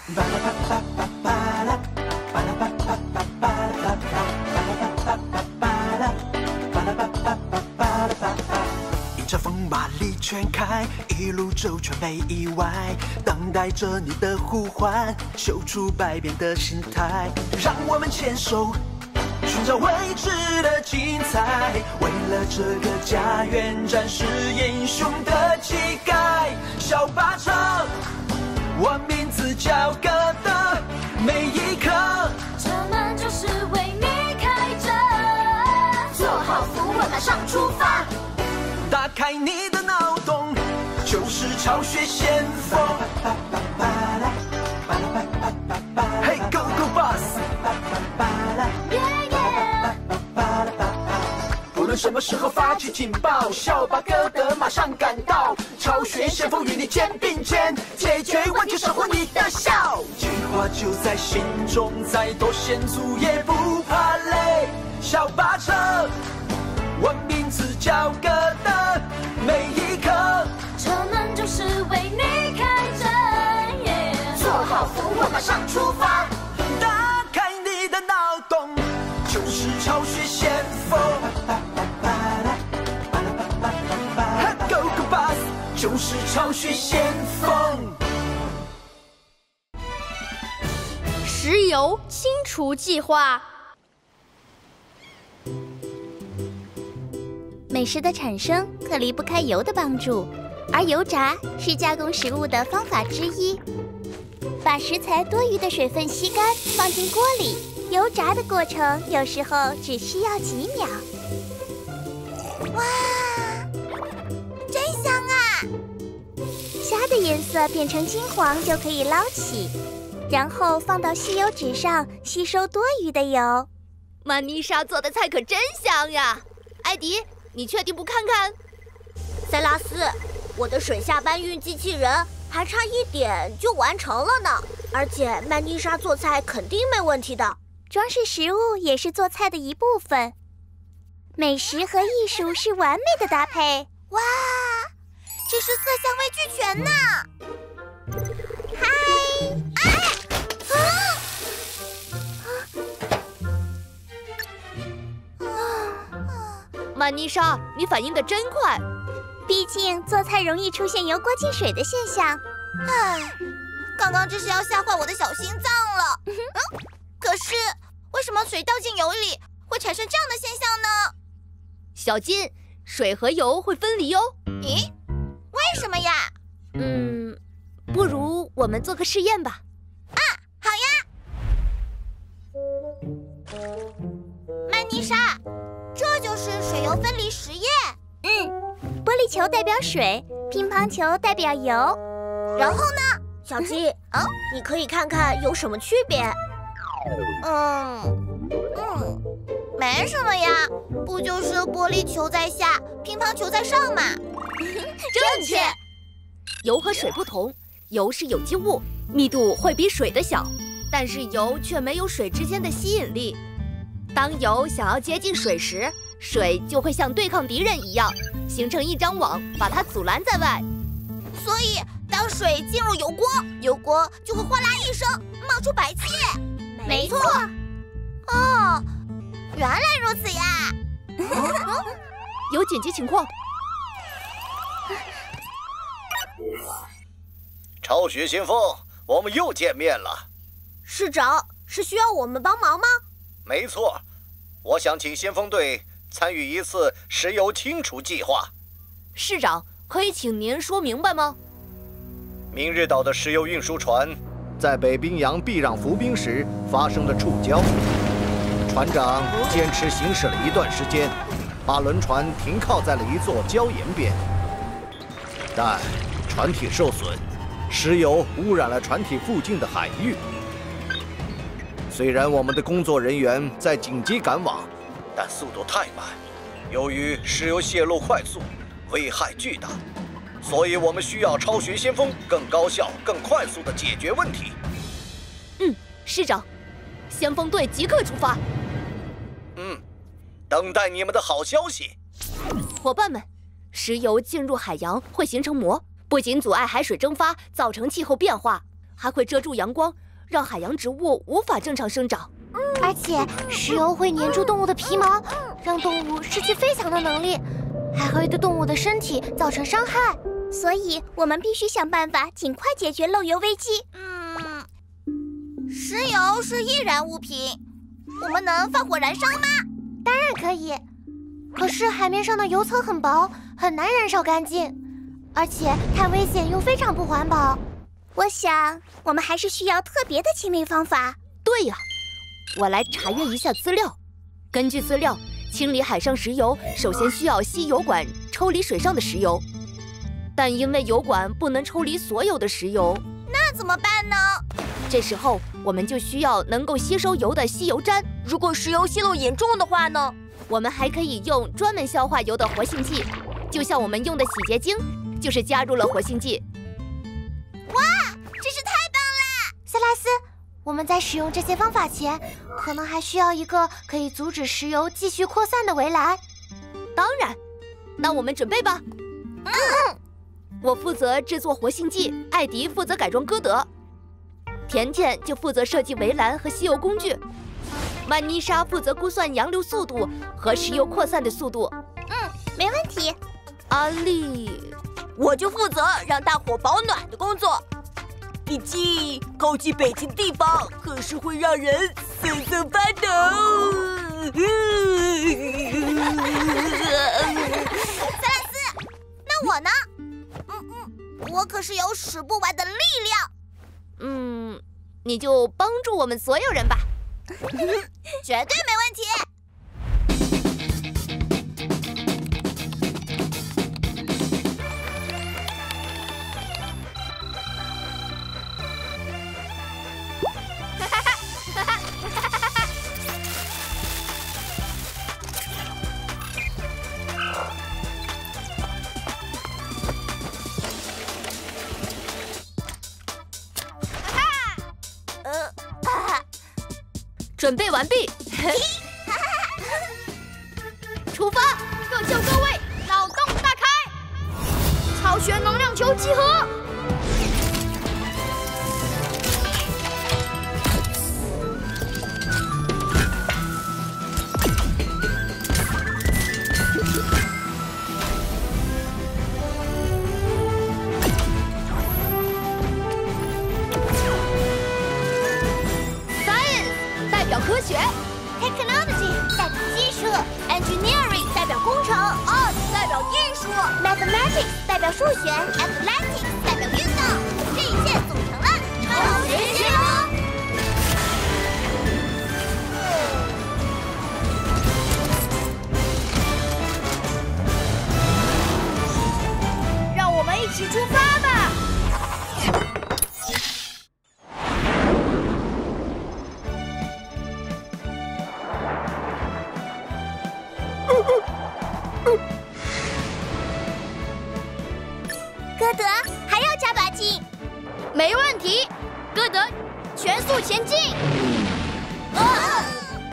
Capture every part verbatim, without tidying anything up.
迎着风马力全开，一路走全没意外，等待着你的呼唤，秀出百变的心态，让我们牵手。 寻找未知的精彩，为了这个家园展示英雄的气概。小巴车，我名字叫戈德，每一刻， 车门就是为你开着。做好扶稳，马上出发。 打开你的脑洞，就是巢穴先锋。Hey go go boss！ 无论什么时候发起警报，小巴戈德马上赶到，巢穴先锋与你肩并肩，解决问题，守护你的笑。计划就在心中，再多险阻也不怕累。小巴车，我名字叫戈德，每一刻， 车门就是为你开着。Yeah、做好扶稳，马上出发。 打开你的脑洞，就是巢穴先锋。 Go Go Bus 就是巢穴先锋。 石油清除计划。 美食的产生可离不开油的帮助，而油炸是加工食物的方法之一。把食材多余的水分吸干，放进锅里，油炸的过程有时候只需要几秒。哇！ 虾的颜色变成金黄就可以捞起，然后放到吸油纸上吸收多余的油。 曼妮莎做的菜可真香呀！艾迪，你确定不看看？ 塞拉斯，我的水下搬运机器人还差一点就完成了呢，而且曼妮莎做菜肯定没问题的。 装饰食物也是做菜的一部分，美食和艺术是完美的搭配。 哇！ 这是色香味俱全呢！嗨！哎！ 啊！曼妮莎，你反应得真快。 毕竟做菜容易出现油锅进水的现象。 唉，刚刚这是要吓坏我的小心脏了。嗯，可是为什么水倒进油里会产生这样的现象呢？ 小金，水和油会分离哦。 咦？ 为什么呀？ 嗯，不如我们做个试验吧。 啊，好呀！曼妮莎，这就是水油分离实验。 嗯，玻璃球代表水，乒乓球代表油。 然后呢，小鸡？啊，你可以看看有什么区别。嗯嗯，没什么呀，不就是玻璃球在下，乒乓球在上嘛。 正确。油和水不同，油是有机物，密度会比水的小，但是油却没有水之间的吸引力。当油想要接近水时，水就会像对抗敌人一样，形成一张网，把它阻拦在外。 所以，当水进入油锅，油锅就会哗啦一声冒出白气。 没错。 哦，原来如此呀！ 有紧急情况。 巢穴先锋，我们又见面了。 市长，是需要我们帮忙吗？ 没错，我想请先锋队参与一次石油清除计划。 市长，可以请您说明白吗？ 明日岛的石油运输船在北冰洋避让浮冰时发生了触礁，船长坚持行驶了一段时间，把轮船停靠在了一座礁岩边。 但船体受损，石油污染了船体附近的海域。虽然我们的工作人员在紧急赶往，但速度太慢。由于石油泄漏快速，危害巨大，所以我们需要超学先锋更高效、更快速地解决问题。 嗯，市长，先锋队即刻出发。 嗯，等待你们的好消息， 伙伴们。 石油进入海洋会形成膜，不仅阻碍海水蒸发，造成气候变化， 还会遮住阳光，让海洋植物无法正常生长。 而且石油会粘住动物的皮毛，让动物失去飞翔的能力，还会对动物的身体造成伤害。所以我们必须想办法尽快解决漏油危机。 嗯，石油是易燃物品，我们能放火燃烧吗？ 当然可以，可是海面上的油层很薄，很难燃烧干净，而且太危险又非常不环保。我想我们还是需要特别的清理方法。 对呀，我来查阅一下资料。根据资料，清理海上石油首先需要吸油管抽离水上的石油，但因为油管不能抽离所有的石油， 那怎么办呢？ 这时候我们就需要能够吸收油的吸油毡。 如果石油泄漏严重的话呢？ 我们还可以用专门消化油的活性剂，就像我们用的洗洁精，就是加入了活性剂。 哇，真是太棒了！ 塞拉斯，我们在使用这些方法前，可能还需要一个可以阻止石油继续扩散的围栏。 当然，那我们准备吧。 嗯， 我负责制作活性剂，艾迪负责改装歌德，甜甜就负责设计围栏和吸油工具，曼妮莎负责估算洋流速度和石油扩散的速度。 嗯，没问题。 阿丽， 我就负责让大伙保暖的工作。毕竟靠近北极的地方可是会让人瑟瑟发抖。塞拉斯，那我呢？嗯嗯，我可是有使不完的力量。 嗯，你就帮助我们所有人吧。 绝对没问题。 准备完毕，出发！各就各位，脑洞大开！超旋能量球集合！科学 ，technology 代表技术 ，engineering 代表工程 ，art 代表艺术 ，mathematics 代表数学 ，athletics 代表运动，这一切组成了超学先锋。 让我们一起出发吧！ 歌德，还要加把劲。 没问题，歌德，全速前进！ 啊！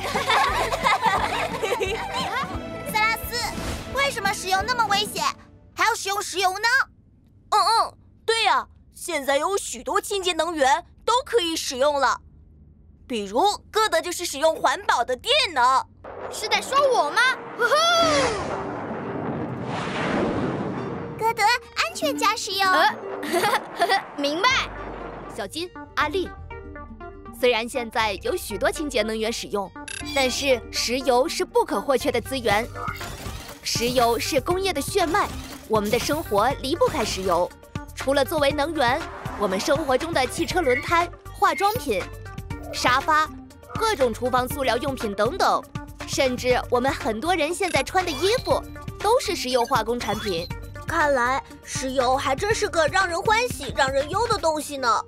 塞拉斯，为什么石油那么危险，还要使用石油呢？嗯嗯，对呀，现在有许多清洁能源都可以使用了，比如歌德就是使用环保的电能。 是在说我吗？呼呼！ 歌德，安全驾驶哟。 呃，明白。小金、阿丽，虽然现在有许多清洁能源使用，但是石油是不可或缺的资源。石油是工业的血脉，我们的生活离不开石油。除了作为能源，我们生活中的汽车轮胎、化妆品、沙发、各种厨房塑料用品等等，甚至我们很多人现在穿的衣服，都是石油化工产品。 看来石油还真是个让人欢喜、让人忧的东西呢。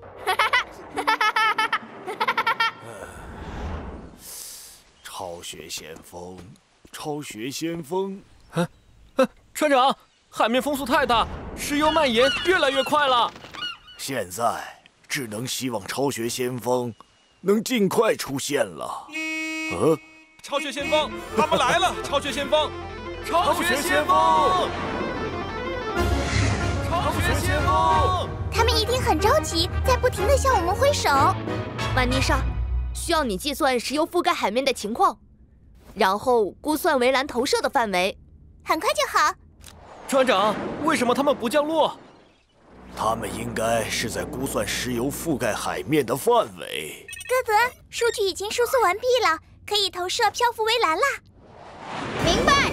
超学先锋，超学先锋！ 啊啊！船长，海面风速太大，石油蔓延越来越快了。 现在只能希望超学先锋能尽快出现了。呃， 超学先锋，他们来了！超学先锋，超学先锋。超学先锋， 他们一定很着急，在不停地向我们挥手。 曼妮莎，需要你计算石油覆盖海面的情况，然后估算围栏投射的范围。 很快就好。 船长，为什么他们不降落？ 他们应该是在估算石油覆盖海面的范围。 歌德，数据已经输送完毕了，可以投射漂浮围栏啦。 明白。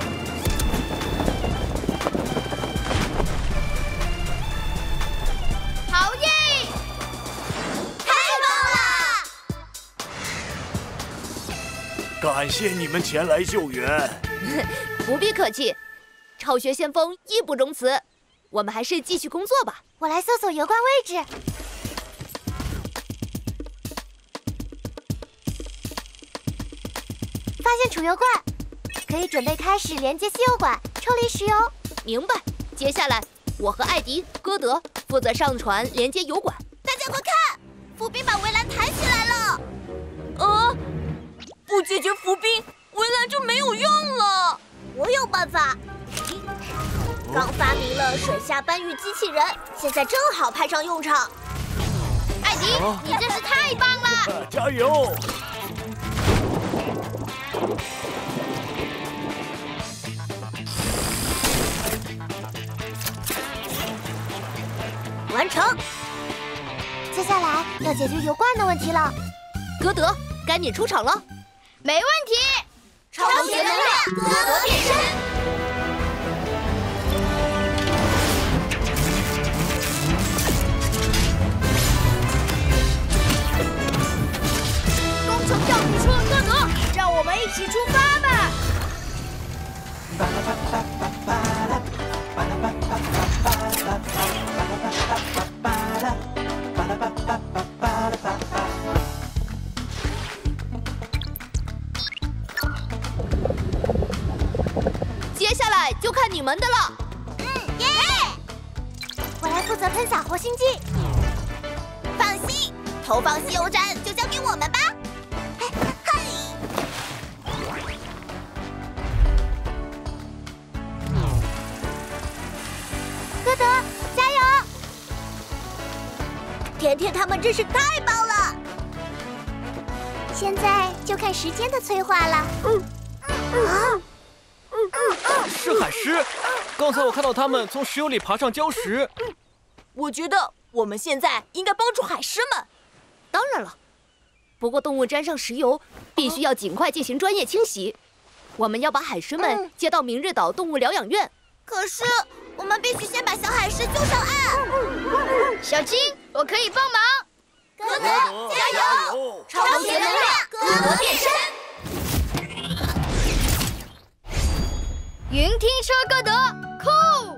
好耶！ 太棒了！ 感谢你们前来救援。 不必客气，巢穴先锋义不容辞。我们还是继续工作吧。 我来搜索油罐位置。发现储油罐，可以准备开始连接吸油管，抽离石油。 明白。接下来，我和艾迪、歌德负责上船连接油管。 大家快看，浮冰把围栏抬起来了。 呃，不解决浮冰，围栏就没有用了。 我有办法。刚发明了水下搬运机器人，现在正好派上用场。艾迪，你真是太棒了！ 加油！ 完成。 接下来要解决油罐的问题了。 歌德，该你出场了。 没问题。超级能量，歌德变身。 工程调度车歌德，让我们一起出发吧！ 接下来就看你们的了。 嗯，耶！我来负责喷洒活性剂。 放心，投放吸油站就交给我们吧。嘿， 歌德，加油！ 甜甜他们真是太棒了。 现在就看时间的催化了。嗯啊。是海狮！刚才我看到他们从石油里爬上礁石。 我觉得我们现在应该帮助海狮们。 当然了，不过动物沾上石油，必须要尽快进行专业清洗。我们要把海狮们接到明日岛动物疗养院。 可是我们必须先把小海狮救上岸。小青，我可以帮忙。 歌德，加油！ 超级能量，歌德变身。云梯车歌德，酷！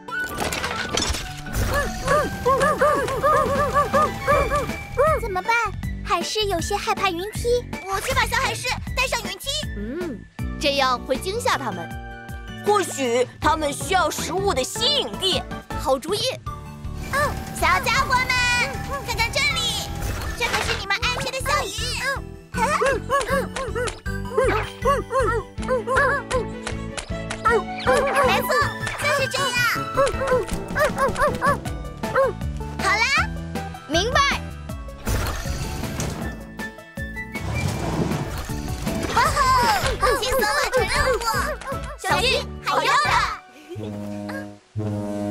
怎么办？海狮有些害怕云梯。 我去把小海狮带上云梯。 嗯，这样会惊吓他们。 或许他们需要食物的吸引力。 好主意。 嗯，小家伙们，看看这里，这可是你们爱吃的小鱼。没错，就是这样。好啦，明白。哇吼，轻松完成任务。小心，好样的！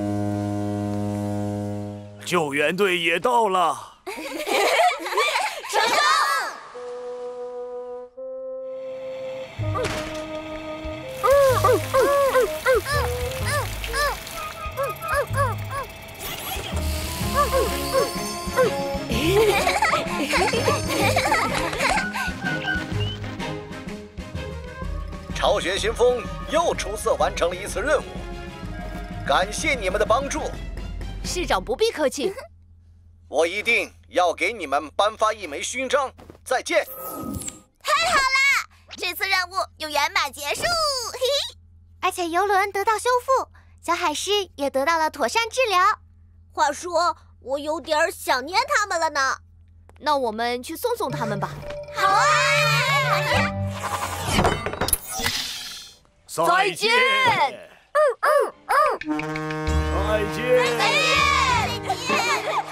救援队也到了。 成功！ 巢穴先锋又出色完成了一次任务，感谢你们的帮助。 市长不必客气， 我一定要给你们颁发一枚勋章。再见。 太好了，这次任务又圆满结束，嘿嘿。 而且游轮得到修复，小海狮也得到了妥善治疗。 话说，我有点想念他们了呢。 那我们去送送他们吧。 好啊！ 再见！ 嗯嗯嗯， 再见！ 再见！ 耶！